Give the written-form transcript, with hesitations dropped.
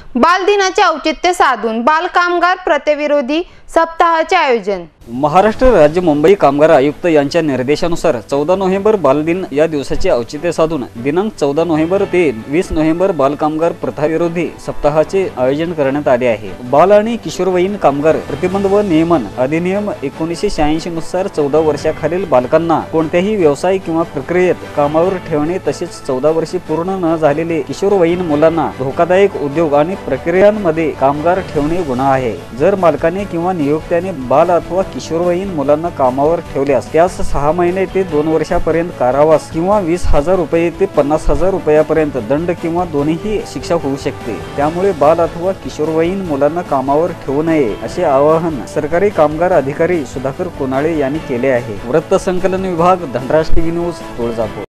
बाल दिनाचे औचित्य साधून बाल कामगार प्रथेविरोधी सप्ताहाचे आयोजन। महाराष्ट्र राज्य मुंबई कामगार आयुक्त यांच्या निर्देशानुसार 14 नोव्हेंबर बालदिन या दिवसाचे औचित्य साधून दिनांक 14 नोव्हेंबर ते 20 नोव्हेंबर बाल कामगार प्रथाविरोधी सप्ताहाचे आयोजन करण्यात आले आहे। बाल आणि किशोरवयीन कामगार प्रतिबंध व नियमन अधिनियम 1986 नुसार 14 वर्षाखालील बालकांना कोणत्याही व्यवसाय किंवा प्रक्रियेत कामावर ठेवणे तसेच 14 वर्षे पूर्ण न झालेले किशोरवयीन मुलांना धोकादायक उद्योग आणि प्रक्रियांमध्ये कामगार ठेवणे गुन्हा आहे। जर मालकाने किंवा नियोक्त्याने बाल अथवा किशोरवयीन मुलांना कामावर ठेवल्यास त्यास 6 महिने ते 2 वर्षापर्यंत कारावास किंवा 20,000 रुपये ते 50,000 रुपयापर्यंत दंड किंवा दोन्हीही शिक्षा होऊ शकते। त्यामुळे बाल अथवा किशोरवयीन मुलांना कामावर ठेवू नये असे आवाहन सरकारी कामगार अधिकारी सुधाकर कोनाळे यांनी केले आहे। वृत्त संकलन विभाग, धनराज टीव्ही न्यूज, तुळजापूर।